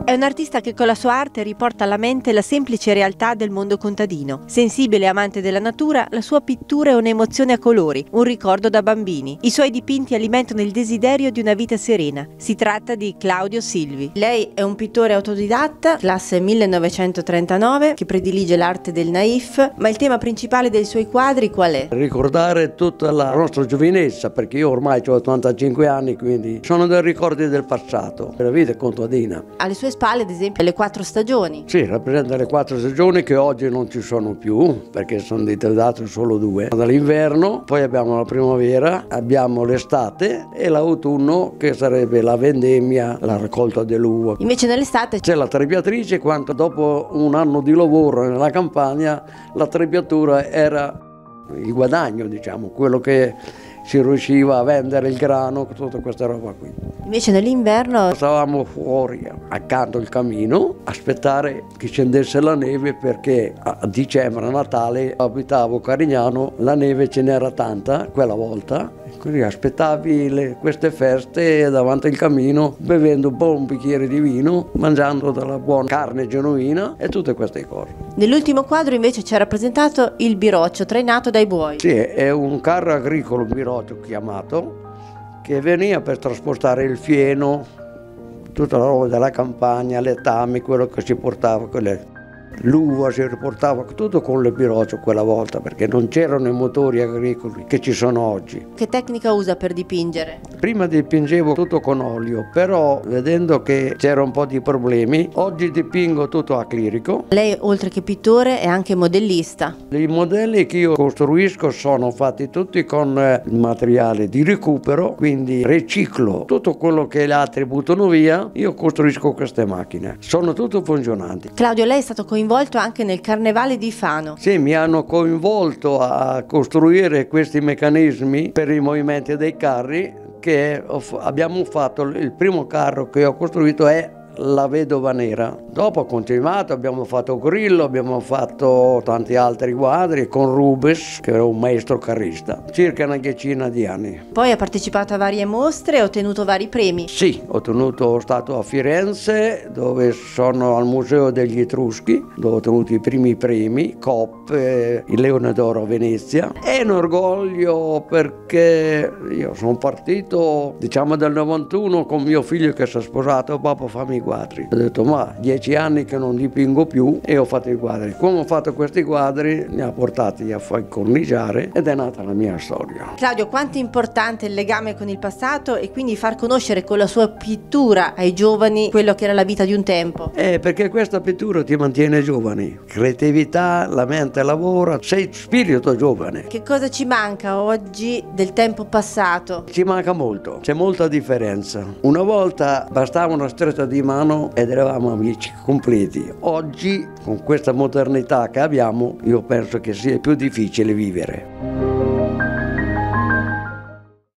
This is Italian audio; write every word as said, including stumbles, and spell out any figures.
È un artista che con la sua arte riporta alla mente la semplice realtà del mondo contadino. Sensibile e amante della natura, la sua pittura è un'emozione a colori, un ricordo da bambini. I suoi dipinti alimentano il desiderio di una vita serena. Si tratta di Claudio Silvi. Lei è un pittore autodidatta, classe millenovecentotrentanove, che predilige l'arte del naif, ma il tema principale dei suoi quadri qual è? Ricordare tutta la nostra giovinezza, perché io ormai ho ottantacinque anni, quindi sono dei ricordi del passato, della vita contadina. Alle sue spalle, ad esempio, le quattro stagioni. Sì, rappresenta le quattro stagioni che oggi non ci sono più, perché sono date solo due. Dall'inverno, poi abbiamo la primavera, abbiamo l'estate e l'autunno, che sarebbe la vendemmia, la raccolta dell'uva. Invece nell'estate c'è la trebbiatrice, quando dopo un anno di lavoro nella campagna, la trebbiatura era il guadagno, diciamo, quello che si riusciva a vendere il grano, tutta questa roba qui. Invece nell'inverno stavamo fuori accanto al camino a aspettare che scendesse la neve, perché a dicembre, a Natale, abitavo a Carignano, la neve ce n'era tanta quella volta, e quindi aspettavi le, queste feste davanti al camino, bevendo un po' un bicchiere di vino, mangiando della buona carne genuina e tutte queste cose. Nell'ultimo quadro invece c'è rappresentato il biroccio trainato dai buoi. Sì, è un carro agricolo, un biroccio chiamato, che veniva per trasportare il fieno, tutta la roba della campagna, le tame, quello che si portava, quelle, l'uva si riportava tutto con il biroccio quella volta, perché non c'erano i motori agricoli che ci sono oggi. Che tecnica usa per dipingere? Prima dipingevo tutto con olio, però vedendo che c'era un po' di problemi, oggi dipingo tutto acrilico. Lei, oltre che pittore, è anche modellista. I modelli che io costruisco sono fatti tutti con materiale di recupero, quindi riciclo tutto quello che gli altri buttano via, io costruisco queste macchine. Sono tutte funzionanti. Claudio, lei è stato coinvolto anche nel Carnevale di Fano. Sì, mi hanno coinvolto a costruire questi meccanismi per i movimenti dei carri, che abbiamo fatto. Il primo carro che ho costruito è la Vedova Nera. Dopo ho continuato, abbiamo fatto Grillo, abbiamo fatto tanti altri quadri con Rubens, che era un maestro carrista, circa una decina di anni. Poi ha partecipato a varie mostre e ha ottenuto vari premi. Sì, ho ottenuto, stato a Firenze, dove sono al Museo degli Etruschi, dove ho ottenuto i primi premi, Coop, eh, il Leone d'Oro a Venezia. È un orgoglio, perché io sono partito, diciamo, dal novantuno con mio figlio che si è sposato, papà fammi i quadri. Ho detto, ma dieci anni che non dipingo più, e ho fatto i quadri. Come ho fatto questi quadri, mi ha portati a far corniciare ed è nata la mia storia. Claudio, quanto è importante il legame con il passato e quindi far conoscere con la sua pittura ai giovani quello che era la vita di un tempo? Eh, perché questa pittura ti mantiene giovani. Creatività, la mente lavora, sei spirito giovane. Che cosa ci manca oggi del tempo passato? Ci manca molto, c'è molta differenza. Una volta bastava una stretta di mano ed eravamo amici completi. Oggi, con questa modernità che abbiamo, io penso che sia più difficile vivere.